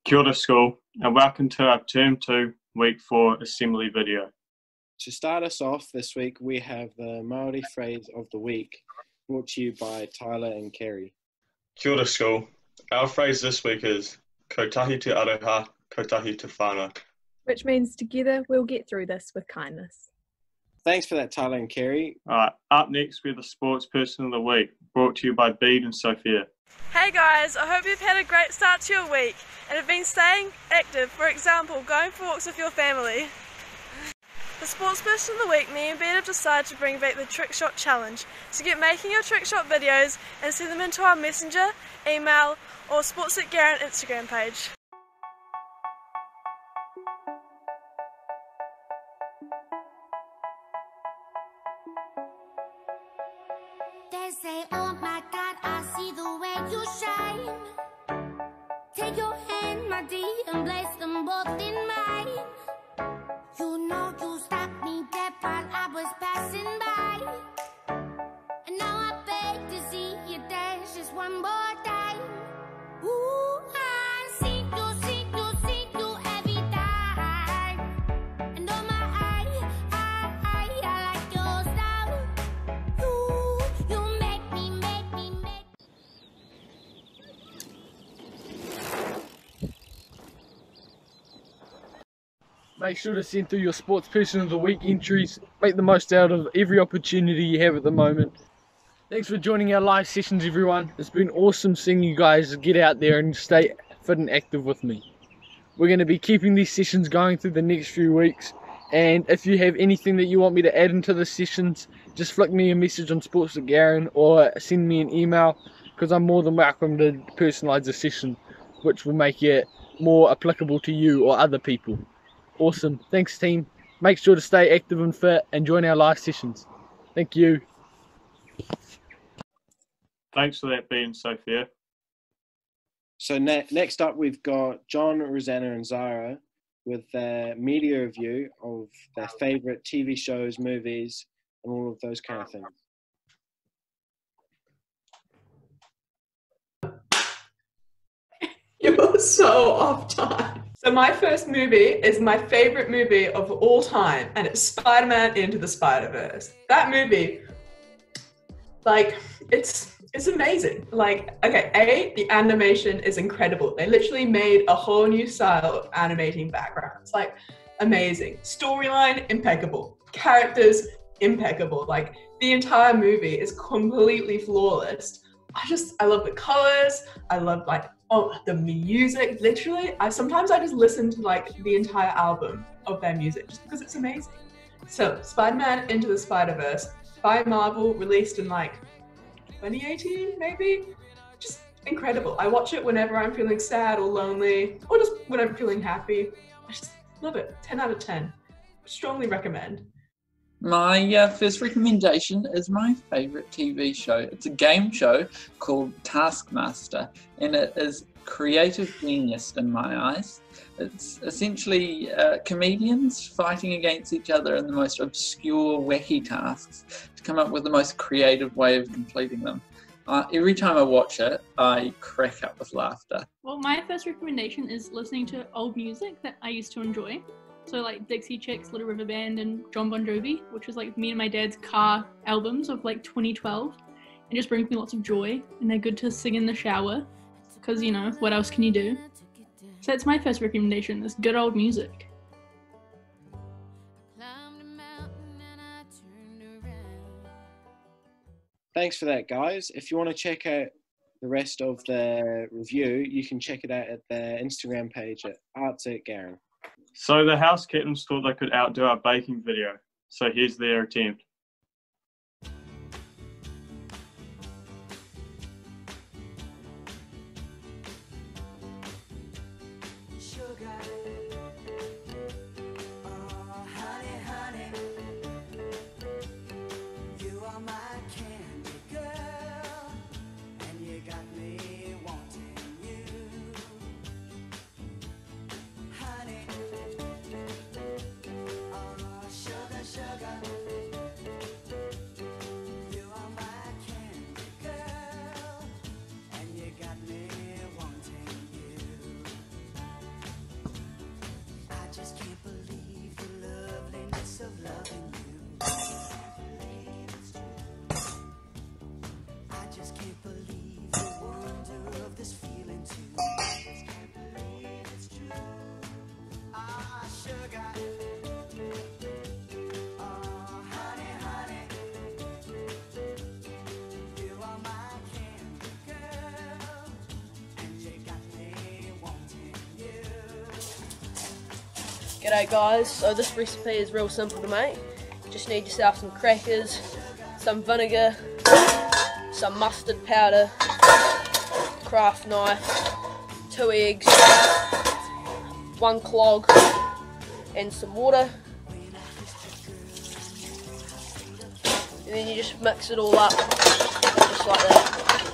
Kia ora school, and welcome to our Term 2, Week 4 Assembly video. To start us off this week, we have the Māori phrase of the week, brought to you by Tyler and Kerry. Kia ora school. Our phrase this week is Kotahi te aroha, kotahi te whānau. Which means together we'll get through this with kindness. Thanks for that, Tyler and Kerry. Alright, up next we have the Sports Person of the Week, brought to you by Bede and Sophia. Hey guys, I hope you've had a great start to your week and have been staying active, for example, going for walks with your family. The Sports Person of the Week, me and Bede have decided to bring back the Trick Shot Challenge. So get making your Trick Shot videos and send them into our messenger, email or Sports at Garin Instagram page. They say, oh my God, I see the way you shine. Take your hand, my dear, and place them both in mine. You know you stopped me dead while I was passing by. And now I beg to see you dance just one more time. Ooh, I see you every time. And oh my, I like your style. You make me. Make sure to send through your Sports Person of the Week entries. Make the most out of every opportunity you have at the moment. Thanks for joining our live sessions, everyone. It's been awesome seeing you guys get out there and stay fit and active with me. We're going to be keeping these sessions going through the next few weeks. And if you have anything that you want me to add into the sessions, just flick me a message on Sports at Garin or send me an email, because I'm more than welcome to personalise a session, which will make it more applicable to you or other people. Awesome. Thanks, team. Make sure to stay active and fit and join our live sessions. Thank you. Thanks for that, Bede and Sophia. So next up, we've got John, Rosanna and Zara with their media review of their favourite TV shows, movies and all of those kind of things. You're so off time. So my first movie is my favourite movie of all time, and it's Spider-Man Into the Spider-Verse. That movie, like, it's amazing. Like, okay, the animation is incredible. They literally made a whole new style of animating backgrounds. Like, amazing. Storyline, impeccable. Characters, impeccable. Like, the entire movie is completely flawless. I love the colours. I love, like, the music. Literally, sometimes I just listen to, like, the entire album of their music just because it's amazing. So, Spider-Man Into the Spider-Verse by Marvel, released in, like, 2018, maybe? Just incredible. I watch it whenever I'm feeling sad or lonely, or just when I'm feeling happy. I just love it. 10 out of 10. Strongly recommend. My first recommendation is my favourite TV show. It's a game show called Taskmaster, and it is creative genius in my eyes. It's essentially comedians fighting against each other in the most obscure, wacky tasks to come up with the most creative way of completing them. Every time I watch it, I crack up with laughter. Well, my first recommendation is listening to old music that I used to enjoy. So like Dixie Chicks, Little River Band and John Bon Jovi, which was like me and my dad's car albums of like 2012. It just brings me lots of joy, and they're good to sing in the shower because, you know, what else can you do? So that's my first recommendation, is good old music. Thanks for that, guys. If you want to check out the rest of the review, you can check it out at their Instagram page at Arts at Garin. So the house captains thought they could outdo our baking video, so here's their attempt. G'day guys, so this recipe is real simple to make. Just need yourself some crackers, some vinegar, some mustard powder, craft knife, 2 eggs, 1 clog and some water. And then you just mix it all up, just like that.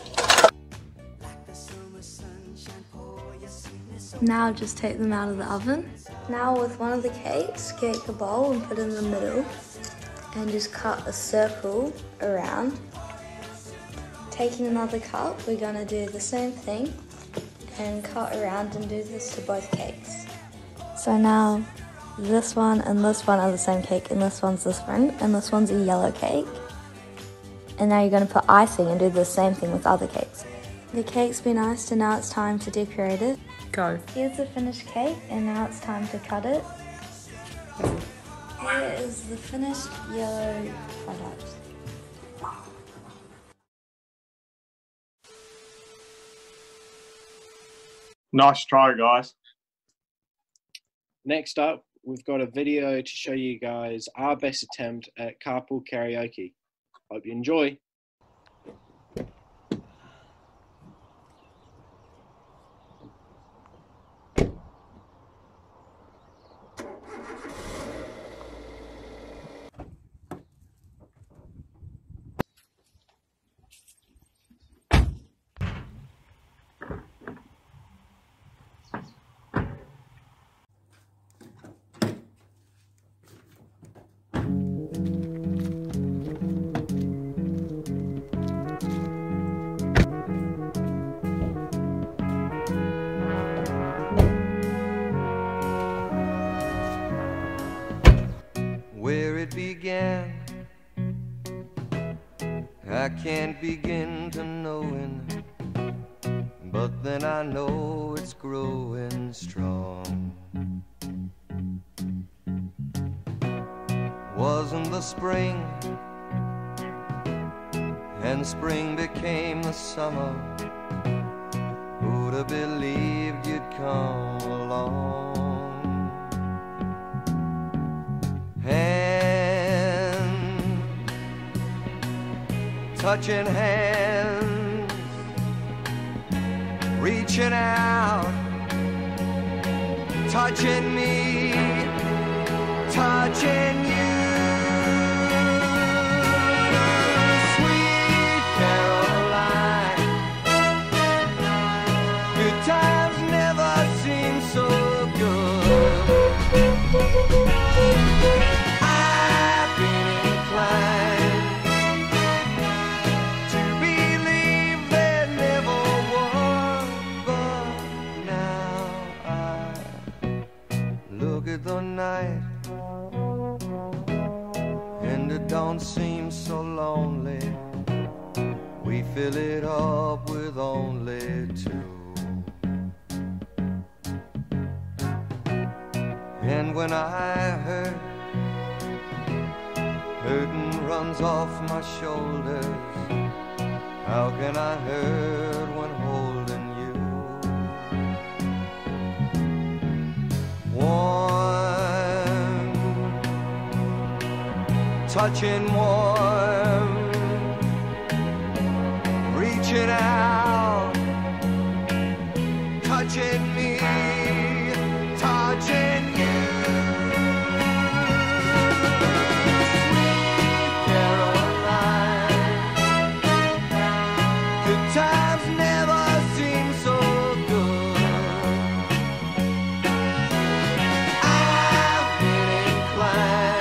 Now just take them out of the oven. Now with one of the cakes, get a bowl and put it in the middle and just cut a circle around. Taking another cup, we're going to do the same thing and cut around and do this to both cakes. So now this one and this one are the same cake and this one's different and this one's a yellow cake. And now you're going to put icing and do the same thing with other cakes. The cake's been iced and now it's time to decorate it. Go. Here's the finished cake and now it's time to cut it. Here is the finished yellow product. Nice try, guys. Next up, we've got a video to show you guys our best attempt at carpool karaoke. Hope you enjoy. Where it began, I can't begin to knowing, but then I know it's growing strong. Wasn't the spring, and spring became the summer. Who'd have believed you'd come along? Touching hands, reaching out, touching me, touching you. Sweet Caroline, good times never seem so good. I've been inclined the night, and it don't seem so lonely. We fill it up with only 2. And when I hurt, hurting runs off my shoulders. How can I hurt when holding you? Touching warm, reaching out, touching me, touching you. Sweet Caroline, good times never seem so good. I've been inclined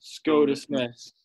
School dismissed.